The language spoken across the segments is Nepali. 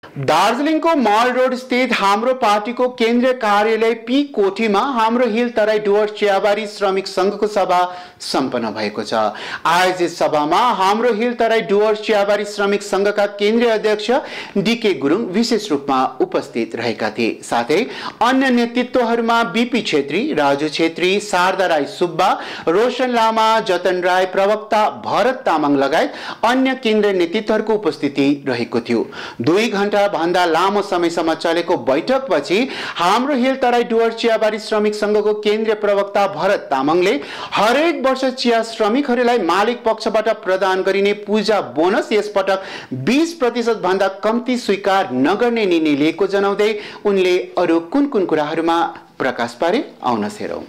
दार्जिलिङको मल रोड स्थित हाम्रो पार्टीको केन्द्रीय कार्यालय पी कोठीमा हाम्रो हिल तराई डुवर्स चियाबारी श्रमिक संघको सभा सम्पन्न भएको छ। आयोजित सभामा हाम्रो हिल तराई डुवर्स चियाबारी श्रमिक संघका केन्द्रीय अध्यक्ष डीके गुरुङ विशेष रूपमा उपस्थित रहेका थिए। साथै अन्य नेतृत्वहरूमा बीपी छेत्री, राजु छेत्री, शारदा राई सुब्बा, रोशन लामा, जतन राई, प्रवक्ता भरत तामाङ लगायत अन्य केन्द्रीय नेतृत्वहरूको उपस्थिति रहेको थियो। 2 घण्टा भन्दा लामो समयसम्म चलेको बैठकपछि हाम्रो हिल तराई डुवर्स चियाबारी श्रमिक संघको केन्द्रीय प्रवक्ता भरत तामाङले हरेक वर्ष चिया श्रमिकहरूलाई मालिक पक्षबाट प्रदान गरिने पूजा बोनस यसपटक 20% भन्दा कम्ती स्वीकार नगर्ने निर्णय लिएको जनाउँदै उनले अरु कुन कुराहरूमा प्रकाश पारे आउन हेरौं।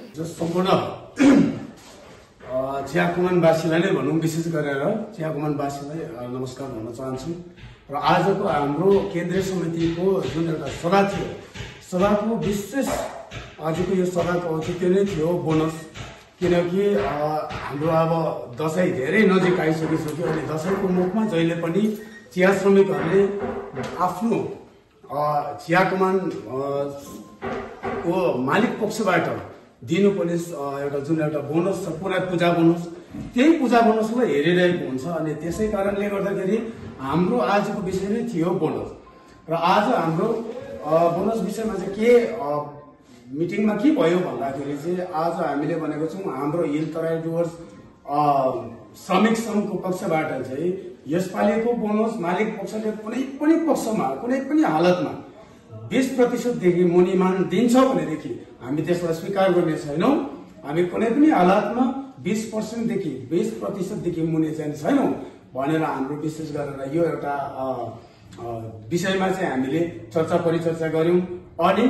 चिया कमानवासीलाई नै भनौं, विशेष गरेर चिया कमानवासीलाई नमस्कार भन्न चाहन्छु। र आजको हाम्रो केन्द्रीय समितिको जुन एउटा सभा थियो, सभाको विशेष आजको यो सभाको औचित्य नै थियो बोनस। किनकि हाम्रो अब दशैं धेरै नजिक आइसकिसक्यो अनि दशैंको मुखमा जहिले पनि चिया श्रमिकहरूले आफ्नो चिया कमान को मालिक पक्षबाट दिनुपर्ने एउटा जुन एउटा बोनस छ, पुरा पूजा बोनस, त्यही पूजा बोनसलाई हेरिरहेको हुन्छ। अनि त्यसै कारणले गर्दाखेरि हाम्रो आजको विषय नै थियो बोनस। र आज हाम्रो बोनस विषयमा चाहिँ के मिटिङमा के भयो भन्दाखेरि चाहिँ आज हामीले भनेको छौं हाम्रो हिल तराई डुवर्स श्रमिक संघको पक्षबाट चाहिँ यसपालिको बोनस मालिक पक्षले कुनै पनि पक्षमा कुनै पनि हालतमा 20% देखि मुनिमान दिन्छ भनेदेखि हामी त्यसलाई स्वीकार गर्ने छैनौं। हामी कुनै पनि हालतमा 20% देखि 20% देखि मुनि चाहिँ छैनौं भनेर हाम्रो विशेष गरेर यो एउटा विषयमा चाहिँ हामीले चर्चा परिचर्चा गर्यौं। अनि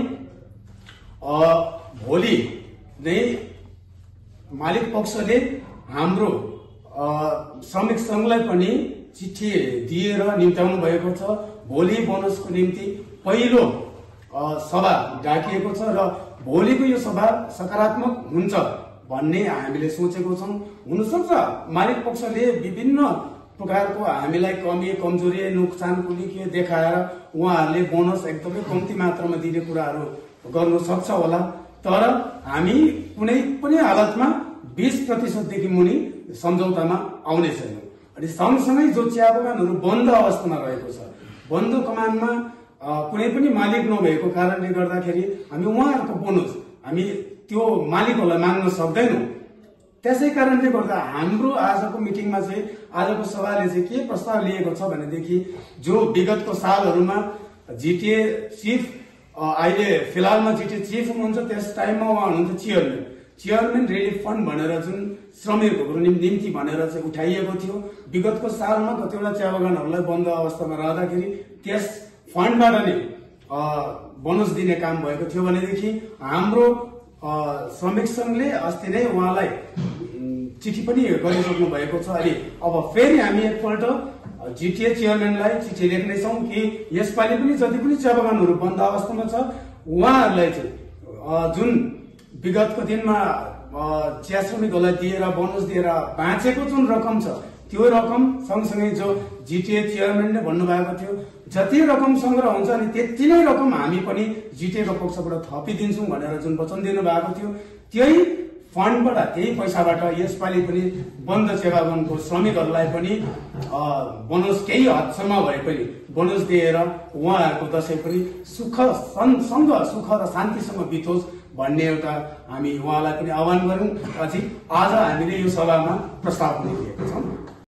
भोलि नै मालिक पक्षले हाम्रो श्रमिक संघलाई पनि चिठी दिएर निम्त्याउनु भएको छ। भोलि बोनसको निम्ति पहिलो सभा डाकिएको छ र भोलिको यो सभा सकारात्मक हुन्छ भन्ने हामीले सोचेको छौं। हुनसक्छ मालिक पक्षले विभिन्न प्रकारको हामीलाई कमी कमजोरी नोक्सान कुनै के देखाएर उहाँहरूले बोनस एकदमै कम्ती मात्रामा दिने कुराहरू गर्न सक्छ होला, तर हामी कुनै पनि हालतमा 20% देखि मुनि सम्झौतामा आउने छैनौं। अनि सँगसँगै जो चिया बगानहरू बन्द अवस्थामा रहेको छ, बन्द कमानमा कुनै पनि मालिक नभएको कारणले गर्दाखेरि हामी उहाँहरूको बोनस हामी त्यो मालिकहरूलाई माग्न सक्दैनौं। त्यसै कारणले गर्दा हाम्रो आजको मिटिङमा चाहिँ आजको सभाले चाहिँ के प्रस्ताव लिएको छ भनेदेखि जो विगतको सालहरूमा जीटीए चिफ अहिले फिलहालमा जीटीए चिफ हुनुहुन्छ, त्यस टाइममा उहाँ हुनुहुन्थ्यो चेयरम्यान रिलिफ फन्ड भनेर जुन श्रमिकहरूको निम्ति भनेर चाहिँ उठाइएको थियो। विगतको सालमा कतिवटा चिया बगानहरूलाई बन्द अवस्थामा रहँदाखेरि त्यस फन्डबाट नै बोनस दिने काम भएको थियो भनेदेखि हाम्रो श्रमिक संघले अस्ति नै उहाँलाई चिठी पनि गरिसक्नु भएको छ। अनि अब फेरि हामी एकपल्ट जीटीए चेयरम्यानलाई चिठी लेख्नेछौं कि यसपालि पनि जति पनि चिया बगानहरू बन्द अवस्थामा छ उहाँहरूलाई चाहिँ जुन विगतको दिनमा चिया श्रमिकहरूलाई दिएर बोनस दिएर बाँचेको जुन रकम छ त्यो रकम सँगसँगै जो जीटीए चेयरम्यानले भन्नुभएको थियो जति रकम संग्रह हुन्छ अनि त्यति नै रकम हामी पनि जीटीए को पक्षबाट थपिदिन्छौं भनेर जुन वचन दिनु भएको थियो, त्यही फन्डबाट त्यही पैसाबाट यसपालि पनि बन्द चिया बगानको श्रमिकहरूलाई पनि बोनस केही हदसम्म भए पनि बोनस दिएर उहाँहरूको दशैं पनि सुख र शान्तिसँग बितोस् भन्ने एउटा हामी उहाँलाई पनि आह्वान गरौं। आज हामीले यो सभामा प्रस्ताव पनि दिएका छौं।